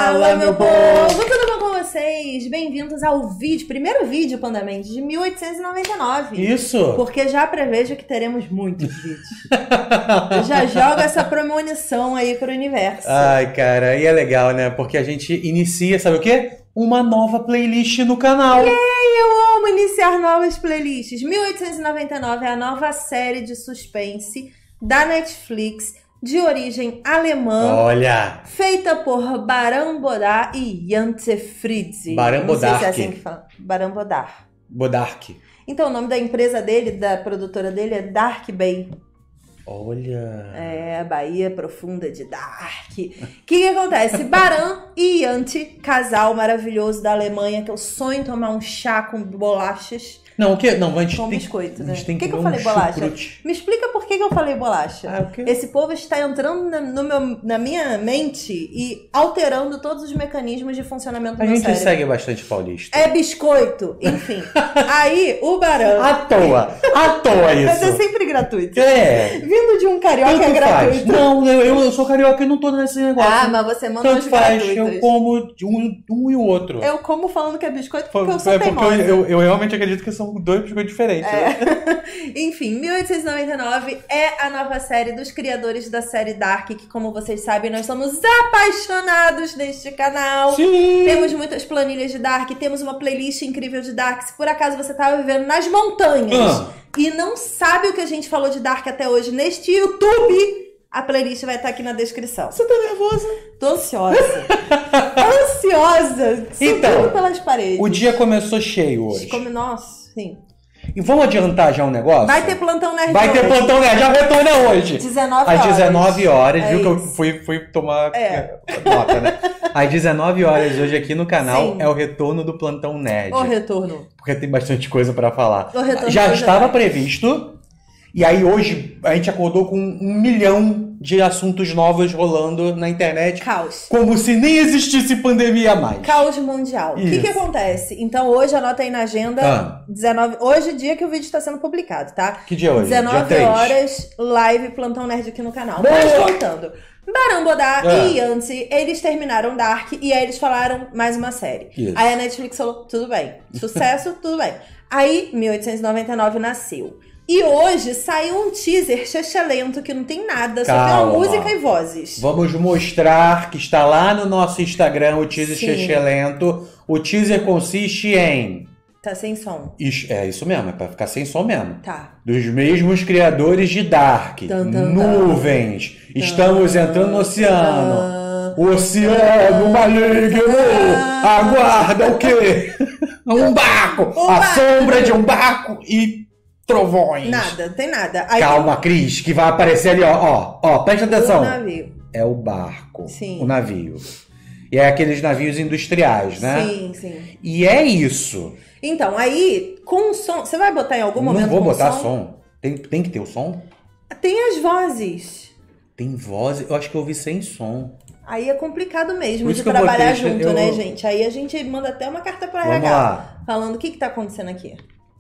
Fala, meu povo! Tudo bom com vocês? Bem-vindos ao vídeo, primeiro vídeo, Pandamente, de 1899. Isso! Porque já prevejo que teremos muitos vídeos. Eu já jogo essa premonição aí pro universo. Ai, cara, e é legal, né? Porque a gente inicia, sabe o quê? Uma nova playlist no canal. Eu amo iniciar novas playlists. 1899 é a nova série de suspense da Netflix, de origem alemã. Olha! Feita por Baran Bodar e Jantje Friese. Baran Não sei se é Bodark. assim que fala. Baran Bodar. Bodark. Então, o nome da empresa dele, da produtora dele, é Dark Bay. Olha! É, Bahia Profunda de Dark. O que acontece? Baran e Jantje, casal maravilhoso da Alemanha, que eu sonho em tomar um chá com bolachas. Não, o quê? Não, a gente Com tem biscoito, né? A gente tem Por que que eu comer falei bolacha? chucrute. Me explica por que eu falei bolacha. Ah, o quê? Esse povo está entrando na minha mente e alterando todos os mecanismos de funcionamento do A meu gente cérebro. segue bastante paulista. É biscoito, enfim. Aí, o Baran... À toa Mas é isso. sempre gratuito. É. Vindo de um carioca Tanto é gratuito. faz. Não, eu sou carioca e não tô nesse negócio. Ah, mas você manda Tanto uns faz, gratuitos. eu como um e o outro. Eu como falando que é biscoito porque eu sou É porque teimosa. eu realmente acredito que são dois biscoitos diferentes. Né? Enfim, 1899 é a nova série dos criadores da série Dark, que, como vocês sabem, nós somos apaixonados neste canal. Sim! Temos muitas planilhas de Dark, temos uma playlist incrível de Dark. Se por acaso você estava vivendo nas montanhas e não sabe o que a gente falou de Dark até hoje neste YouTube, a playlist vai estar aqui na descrição. Você tá nervosa? Tô ansiosa. Ansiosa. Então, Subindo pelas paredes. O dia começou cheio hoje. Nossa, sim. E vamos adiantar já um negócio? Vai ter plantão nerd Vai ter hoje. plantão nerd, já retorna hoje. 19 Às horas. 19 horas, É viu que eu isso. fui tomar É. nota, né? Às 19 horas hoje aqui no canal Sim. é o retorno do plantão nerd. O retorno. Porque tem bastante coisa pra falar. O retorno Já do estava Jedi. previsto. E aí hoje a gente acordou com 1 milhão de assuntos novos rolando na internet. Caos. Como se nem existisse pandemia mais. Caos mundial. O que Isso. acontece? Então hoje anota aí na agenda 19. Hoje é dia que o vídeo está sendo publicado, tá? Que dia é hoje? Dia 19 3. horas, live Plantão Nerd aqui no canal. Boa! Mas voltando. Baran Bodar É. e Jantje, eles terminaram Dark e aí eles falaram mais uma série. Isso. Aí a Netflix falou, tudo bem. Sucesso, tudo bem. Aí 1899 nasceu. E hoje saiu um teaser lento que não tem nada, só tem Calma. uma música e vozes. Vamos mostrar que está lá no nosso Instagram o teaser Sim. Xexelento. O teaser consiste em... Tá sem som. É isso mesmo, é pra ficar sem som mesmo. Tá. Dos mesmos criadores de Dark. Tan, tan, Nuvens. Estamos entrando no oceano. Oceano maligno. Aguarda o quê? Um barco. Um A barco. sombra de um barco e trovões. Nada, não tem nada. Aí Calma, Cris, que vai aparecer ali, ó, presta tem atenção. o navio. É o barco, Sim. o navio. E é aqueles navios industriais, né? Sim, sim. E é isso. Então, aí, com o som... Você vai botar em algum momento Não vou com botar som? som. Tem que ter o som? Tem as vozes. Tem voz, eu acho que eu ouvi sem som. Aí é complicado mesmo Por isso de que eu trabalhar botei, junto, eu- né, gente? Aí a gente manda até uma carta pra Vamos RH. lá. Falando o que tá acontecendo aqui.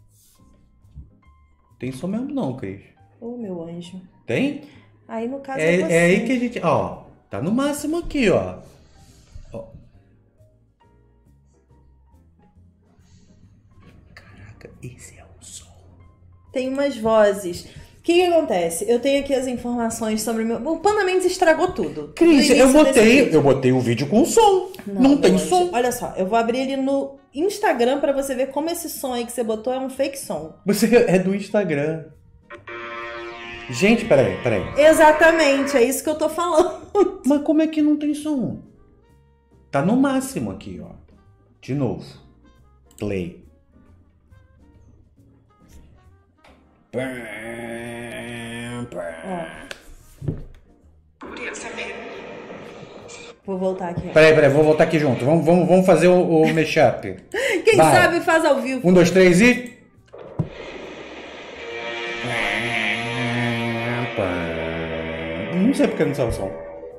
Tem som mesmo não, Cris. Ô, meu anjo. Tem? Aí, no caso, É, você. é aí que a gente... Ó, tá no máximo aqui, ó. Ó. Caraca, esse é o som. Tem umas vozes. O que acontece? Eu tenho aqui as informações sobre o meu... O Panda Mendes estragou tudo. Cris, No início desse vídeo. eu botei o vídeo com som. Não tem meu anjo. som. Olha só, eu vou abrir ele no Instagram pra você ver como esse som aí que você botou é um fake som. Você é do Instagram. Gente, peraí. Exatamente, é isso que eu tô falando. Mas como é que não tem som? Tá no máximo aqui, ó. De novo. Play. Vou voltar aqui. Peraí, vou voltar aqui junto. Vamos fazer o mashup. Quem Vai. sabe faz ao vivo. 1, 2, 3 e... Não sei porque não saiu o som.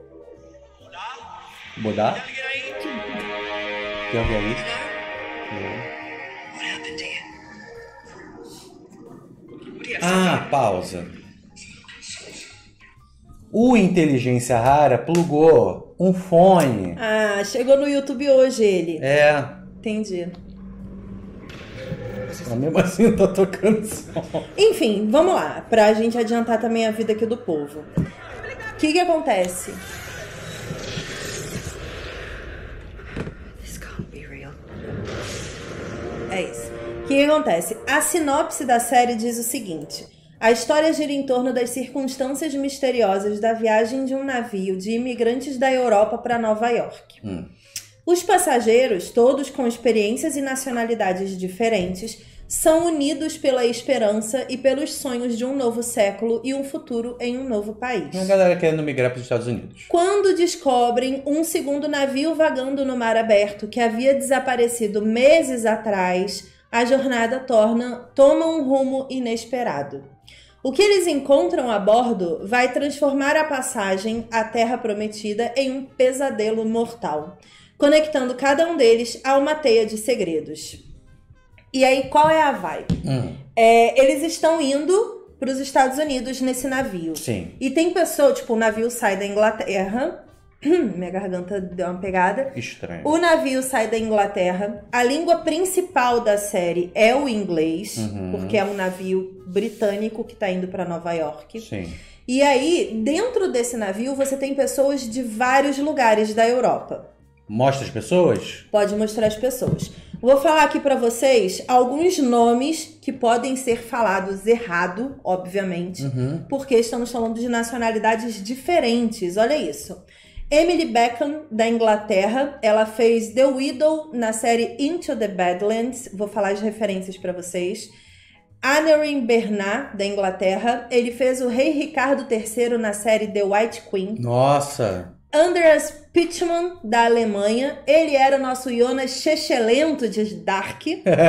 Bodar? Tem alguém aí? Ah, pausa. O Inteligência Rara plugou um fone. Ah, chegou no YouTube hoje ele. É. Entendi. Mas mesmo assim tá tocando som. Enfim, vamos lá. Pra gente adiantar também a vida aqui do povo. O que acontece? É isso. O que acontece? A sinopse da série diz o seguinte: a história gira em torno das circunstâncias misteriosas da viagem de um navio de imigrantes da Europa para Nova York. Os passageiros, todos com experiências e nacionalidades diferentes, são unidos pela esperança e pelos sonhos de um novo século e um futuro em um novo país. Uma galera querendo migrar para os Estados Unidos. Quando descobrem um segundo navio vagando no mar aberto que havia desaparecido meses atrás, a jornada toma um rumo inesperado. O que eles encontram a bordo vai transformar a passagem à Terra Prometida em um pesadelo mortal, conectando cada um deles a uma teia de segredos. E aí, qual é a vibe? Eles estão indo para os Estados Unidos nesse navio. Sim. E tem pessoa, tipo, o navio sai da Inglaterra. Minha garganta deu uma pegada. Estranho. O navio sai da Inglaterra. A língua principal da série é o inglês, porque é um navio britânico que está indo para Nova York. Sim. E aí, dentro desse navio, você tem pessoas de vários lugares da Europa. Mostra as pessoas? Pode mostrar as pessoas. Vou falar aqui pra vocês alguns nomes que podem ser falados errado, obviamente, porque estamos falando de nacionalidades diferentes. Olha isso. Emily Beckham, da Inglaterra, ela fez The Widow na série Into the Badlands. Vou falar as referências pra vocês. Aneurin Bernard, da Inglaterra, ele fez o Rei Ricardo III na série The White Queen. Nossa! Andreas Pichman, da Alemanha. Ele era o nosso Jonas Chechelento de Dark.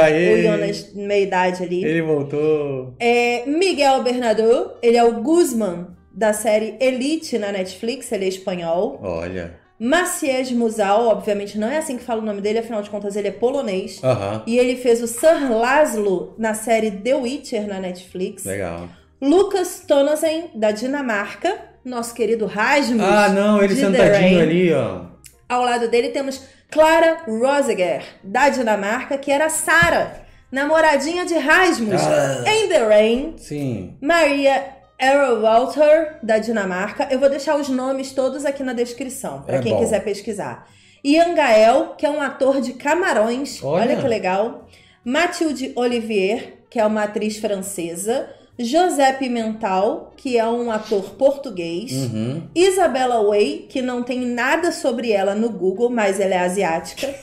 O Jonas meia-idade ali. Ele voltou. Miguel Bernardo. Ele é o Guzman, da série Elite na Netflix. Ele é espanhol. Olha. Maciej Musal, obviamente não é assim que fala o nome dele, afinal de contas ele é polonês. E ele fez o Sir Laszlo na série The Witcher na Netflix. Legal. Lucas Tonasen, da Dinamarca. Nosso querido Rasmus. Ah, não, ele sentadinho ali, ó. Ao lado dele temos Clara Rosiger, da Dinamarca, que era Sarah, namoradinha de Rasmus, em The Rain. Sim. Maria Arrowalter, da Dinamarca. Eu vou deixar os nomes todos aqui na descrição, para quem quiser pesquisar. Ian Gael, que é um ator de Camarões. Olha que legal. Mathilde Olivier, que é uma atriz francesa. José Pimental, que é um ator português. Isabella Wei, que não tem nada sobre ela no Google, mas ela é asiática.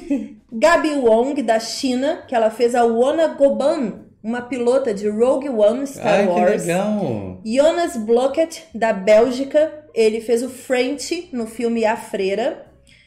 Gabi Wong, da China, que ela fez a Wona Goban, uma pilota de Rogue One Star Wars. Que legal. Jonas Blocket, da Bélgica, ele fez o French no filme A Freira.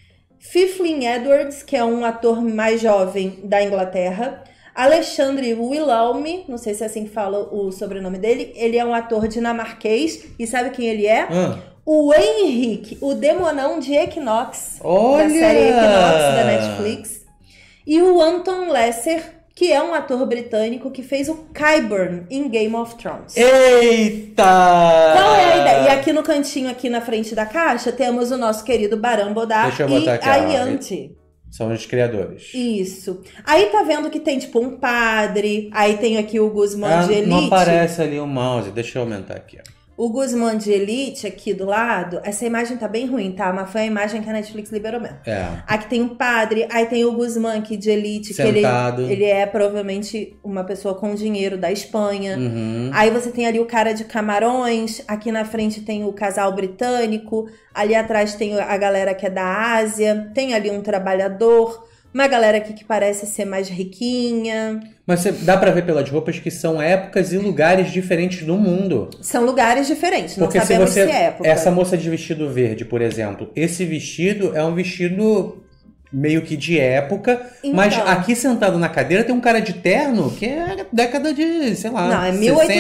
Fiflin Edwards, que é um ator mais jovem da Inglaterra. Alexandre Wilhelmi, não sei se é assim que fala o sobrenome dele, ele é um ator dinamarquês, e sabe quem ele é? O Henrik, o demonão de Equinox, da série Equinox da Netflix. E o Anton Lesser, que é um ator britânico que fez o Qyburn em Game of Thrones. Eita! Qual é a ideia? E aqui no cantinho, aqui na frente da caixa, temos o nosso querido Baran Bodar e a Yanti. São os criadores. Isso. Aí tá vendo que tem tipo um padre, aí tem aqui o Guzmán de Elite. Não aparece ali o mouse, deixa eu aumentar aqui, ó. O Guzmán de Elite aqui do lado, essa imagem tá bem ruim, tá? Mas foi a imagem que a Netflix liberou mesmo. Aqui tem um padre, aí tem o Guzmán aqui de Elite, sentado. Que ele é provavelmente uma pessoa com dinheiro da Espanha. Aí você tem ali o cara de Camarões, aqui na frente tem o casal britânico, ali atrás tem a galera que é da Ásia, tem ali um trabalhador, uma galera aqui que parece ser mais riquinha. Mas dá pra ver pelas roupas que são épocas e lugares diferentes do mundo. São lugares diferentes, não porque sabemos se é época. Essa moça de vestido verde, por exemplo, esse vestido é um vestido meio que de época, então, mas aqui sentado na cadeira tem um cara de terno que é década de, sei lá, não, é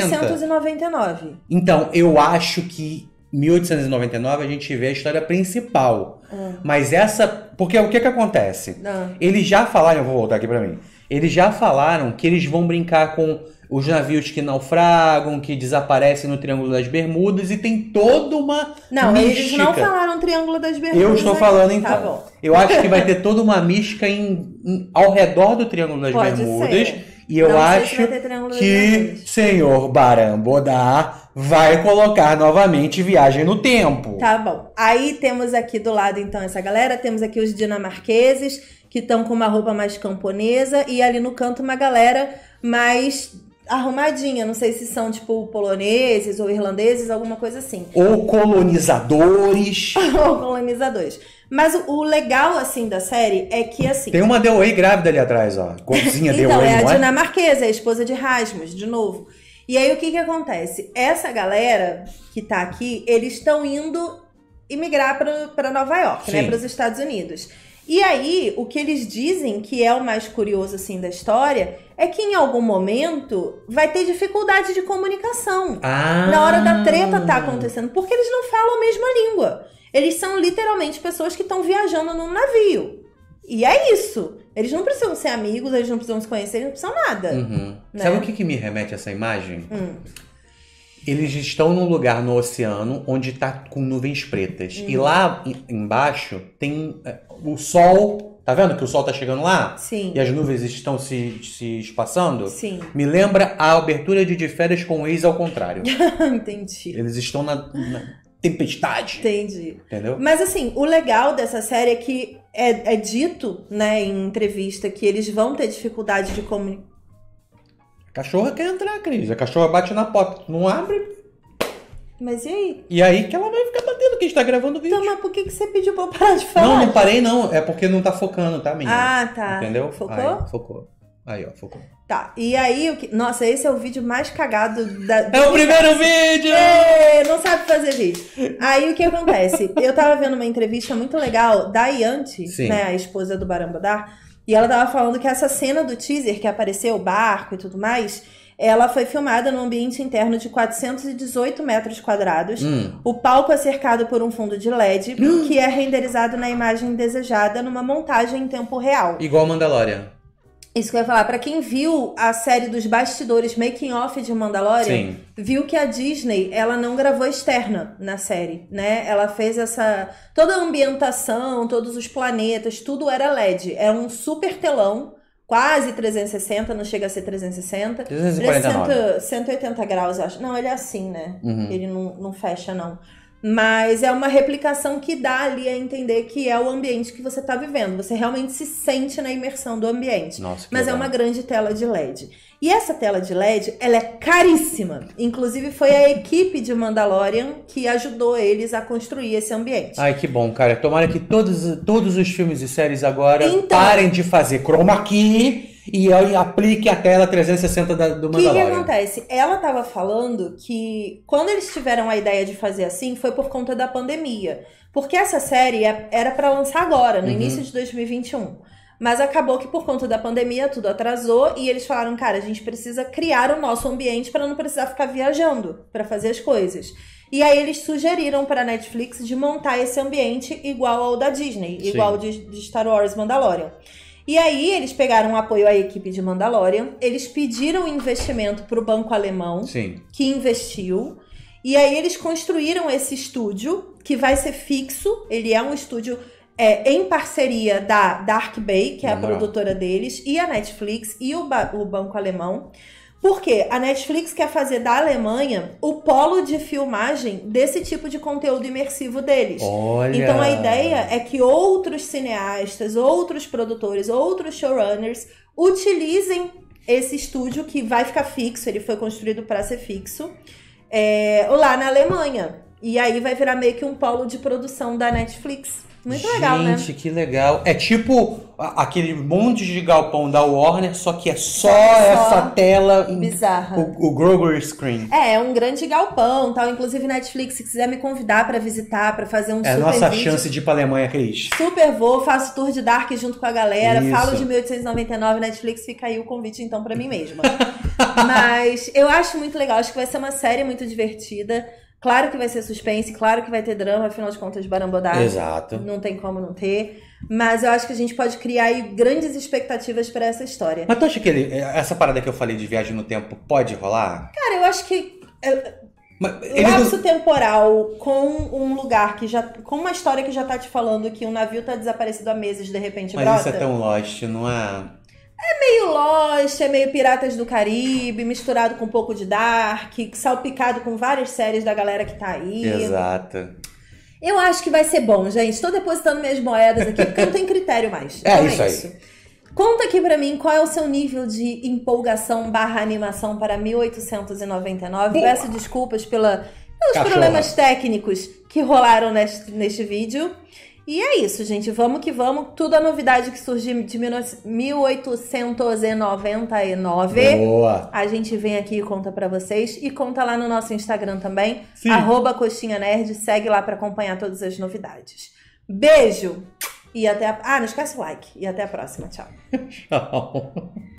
1899. Então, eu acho que 1899 a gente vê a história principal. Mas essa... Porque o que acontece? Eles já falaram... Eu vou voltar aqui pra mim. Eles já falaram que eles vão brincar com os navios que naufragam, que desaparecem no Triângulo das Bermudas, e tem toda uma Não, mística. Eles não falaram Triângulo das Bermudas. Eu estou falando então. Tá bom. Eu acho que vai ter toda uma mística ao redor do Triângulo das Bermudas. Ser. E eu acho que senhor Barambodar vai colocar novamente Viagem no Tempo. Tá bom. Aí temos aqui do lado, então, essa galera. Temos aqui os dinamarqueses, que estão com uma roupa mais camponesa. E ali no canto uma galera mais arrumadinha. Não sei se são, tipo, poloneses ou irlandeses, alguma coisa assim. Ou colonizadores. Ou colonizadores. Mas o legal, assim, da série é que, assim... Tem uma Dewey grávida ali atrás, ó. Cozinha então, Dewey, é a não é? dinamarquesa, é a esposa de Rasmus, de novo. E aí, o que acontece? Essa galera que tá aqui, eles estão indo imigrar para Nova York, né? Para os Estados Unidos. E aí, o que eles dizem, que é o mais curioso, assim, da história, é que em algum momento vai ter dificuldade de comunicação. Na hora da treta tá acontecendo, porque eles não falam a mesma língua. Eles são literalmente pessoas que estão viajando num navio. E é isso. Eles não precisam ser amigos, eles não precisam se conhecer, eles não precisam nada. Né? Sabe o que me remete a essa imagem? Eles estão num lugar no oceano onde tá com nuvens pretas. E lá embaixo tem o sol. Tá vendo que o sol tá chegando lá? Sim. E as nuvens estão se espaçando? Sim. Me lembra a abertura de Férias com o Ex ao contrário. Entendi. Eles estão na tempestade. Entendi. Entendeu? Mas assim, o legal dessa série é que é dito, né, em entrevista, que eles vão ter dificuldade de comunicar. A cachorra quer entrar, Cris. A cachorra bate na porta, não abre. Mas e aí? E aí que ela vai ficar batendo, que a gente tá gravando o vídeo. Então, mas por que você pediu pra eu parar de falar? Não parei não. É porque não tá focando, tá, menina? Ah, tá. Entendeu? Focou? Aí, focou. Aí, ó, focou. Tá, e aí, nossa, esse é o vídeo mais cagado da... É o primeiro vídeo! Não sabe fazer vídeo. Aí, o que acontece? Eu tava vendo uma entrevista muito legal da Yanti, né, a esposa do Barambodar, e ela tava falando que essa cena do teaser, que apareceu o barco e tudo mais, ela foi filmada num ambiente interno de 418 metros quadrados. O palco é cercado por um fundo de LED, que é renderizado na imagem desejada numa montagem em tempo real. Igual Mandalorian. Isso que eu ia falar, pra quem viu a série dos bastidores Making Off de Mandalorian, viu que a Disney, ela não gravou externa na série, né? Ela fez toda a ambientação, todos os planetas, tudo era LED. É um super telão, quase 360, não chega a ser 360. 349. 180 graus, eu acho. Não, ele é assim, né? Ele não fecha, não. Mas é uma replicação que dá ali a entender que é o ambiente que você está vivendo. Você realmente se sente na imersão do ambiente. Nossa, mas legal. É uma grande tela de LED. E essa tela de LED, ela é caríssima. Inclusive, foi a equipe de Mandalorian que ajudou eles a construir esse ambiente. Ai, que bom, cara. Tomara que todos os filmes e séries agora parem de fazer chroma key e aplique a tela 360 do Mandalorian. O que acontece? Ela estava falando que quando eles tiveram a ideia de fazer assim, foi por conta da pandemia. Porque essa série era para lançar agora, no início de 2021. Mas acabou que por conta da pandemia tudo atrasou e eles falaram, cara, a gente precisa criar o nosso ambiente para não precisar ficar viajando para fazer as coisas. E aí eles sugeriram para a Netflix de montar esse ambiente igual ao da Disney, igual ao de Star Wars Mandalorian. E aí eles pegaram um apoio à equipe de Mandalorian, eles pediram investimento para o banco alemão, que investiu, e aí eles construíram esse estúdio, que vai ser fixo, ele é um estúdio em parceria da Dark Bay, que é a produtora deles, e a Netflix e o banco alemão. Porque a Netflix quer fazer da Alemanha o polo de filmagem desse tipo de conteúdo imersivo deles. Olha. Então a ideia é que outros cineastas, outros produtores, outros showrunners utilizem esse estúdio que vai ficar fixo, ele foi construído para ser fixo, lá na Alemanha. E aí vai virar meio que um polo de produção da Netflix. Muito legal, né? Gente, que legal. É tipo aquele monte de galpão da Warner, só que é só essa tela bizarra. O Grover Screen. É um grande galpão, tal. Inclusive Netflix, se quiser me convidar pra visitar, pra fazer um super vídeo. É a nossa chance de ir pra Alemanha, Cris. Super vou, faço tour de Dark junto com a galera, falo de 1899, Netflix, fica aí o convite então pra mim mesma. Mas eu acho muito legal, acho que vai ser uma série muito divertida. Claro que vai ser suspense, claro que vai ter drama, afinal de contas, Barambodá. Exato. Não tem como não ter. Mas eu acho que a gente pode criar aí grandes expectativas pra essa história. Mas tu acha que essa parada que eu falei de viagem no tempo pode rolar? Cara, eu acho que Ele lapso temporal com um lugar que já... Com uma história que já tá te falando que um navio tá desaparecido há meses, de repente Mas brota. isso é tão Lost, não é? É meio Lost, é meio Piratas do Caribe, misturado com um pouco de Dark, salpicado com várias séries da galera que tá aí. Exato. Eu acho que vai ser bom, gente. Tô depositando minhas moedas aqui porque não tem critério mais. É isso aí. Conta aqui pra mim qual é o seu nível de empolgação / animação para 1899. Boa. Peço desculpas pelos problemas técnicos que rolaram neste vídeo. E é isso, gente. Vamos que vamos. Tudo a novidade que surgiu de 1899. Boa. A gente vem aqui e conta pra vocês. E conta lá no nosso Instagram também. Sim. @coxinhanerd. Segue lá pra acompanhar todas as novidades. Beijo! E até não esquece o like. E até a próxima. Tchau. Tchau.